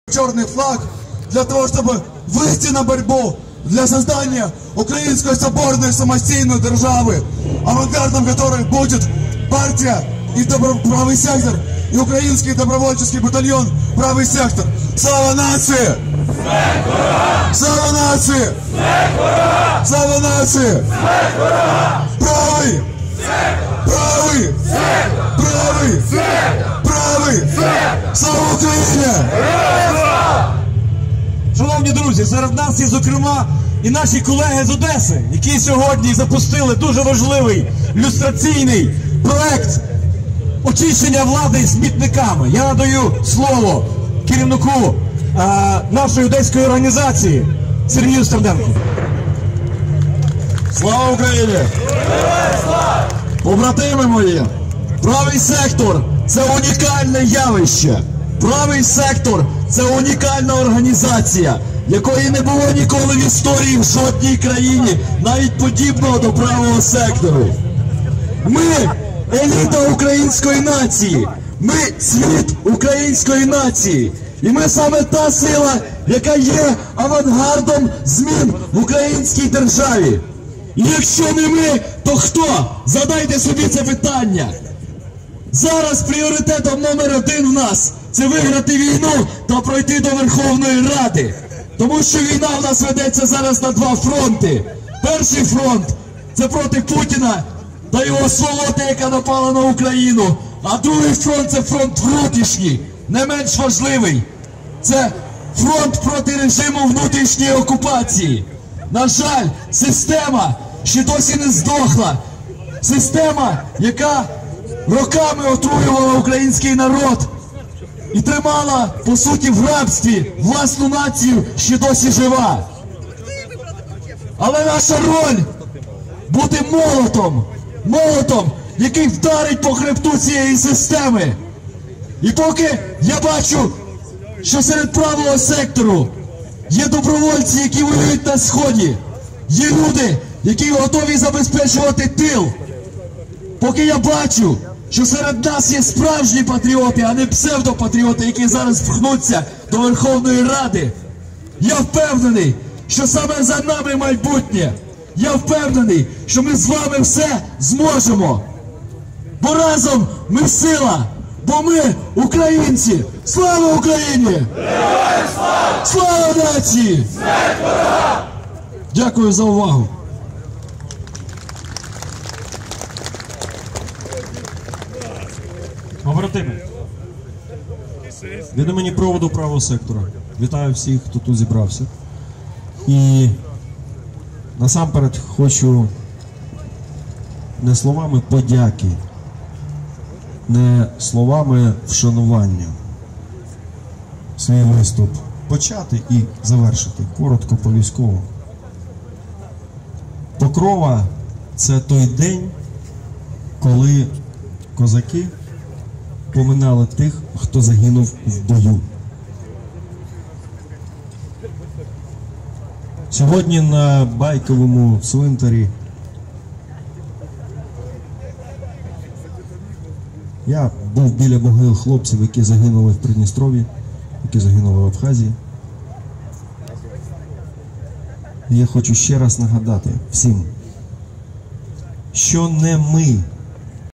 черный флаг для того, чтобы выйти на борьбу для создания украинской соборной самостійной державы, авангардом которой будет партия и правый сектор, и украинский добровольческий батальон правый сектор. Слава нации! Слава нации! Слава нации! Правый! Правый! Правый! Правий! Слава Україні! Шановні друзі, серед нас є, зокрема, і наші колеги з Одеси, які сьогодні запустили дуже важливий люстраційний проект очищення влади смітниками. Я надаю слово керівнику нашої одеської організації Сергію Стерненку. Слава Україні! Побратими мої! Правий сектор – це унікальне явище. Правий сектор – це унікальна організація, якої не було ніколи в історії в жодній країні, навіть подібного до правого сектору. Ми – еліта української нації. Ми – цвіт української нації. І ми саме та сила, яка є авангардом змін в українській державі. І якщо не ми, то хто? Задайте собі це питання. Зараз пріоритетом номер один в нас – це виграти війну та пройти до Верховної Ради. Тому що війна в нас ведеться зараз на два фронти. Перший фронт – це проти Путіна та його сволоти, яка напала на Україну. А другий фронт – це фронт внутрішній, не менш важливий. Це фронт проти режиму внутрішньої окупації. На жаль, система ще досі не здохла. Система, яка роками отруювала український народ і тримала, по суті, в рабстві власну націю, ще досі жива. Але наша роль – бути молотом, який вдарить по хребту цієї системи. І поки я бачу, що серед правого сектору є добровольці, які воюють на Сході, є люди, які готові забезпечувати тил. Поки я бачу, що серед нас є справжні патріоти, а не псевдопатріоти, які зараз впхнуться до Верховної Ради, я впевнений, що саме за нами майбутнє. Я впевнений, що ми з вами все зможемо. Бо разом ми сила, бо ми українці. Слава Україні! Слава нації! Дякую за увагу. Побратими, від імені проводу правого сектора вітаю всіх, хто тут зібрався. І насамперед хочу не словами подяки, не словами вшанування свій виступ почати і завершити, коротко по-військовому. Покрова – це той день, коли козаки поминали тих, хто загинув в бою. Сьогодні на Байковому цвинтарі я був біля могил хлопців, які загинули в Придністров'ї, які загинули в Абхазії. І я хочу ще раз нагадати всім, що не ми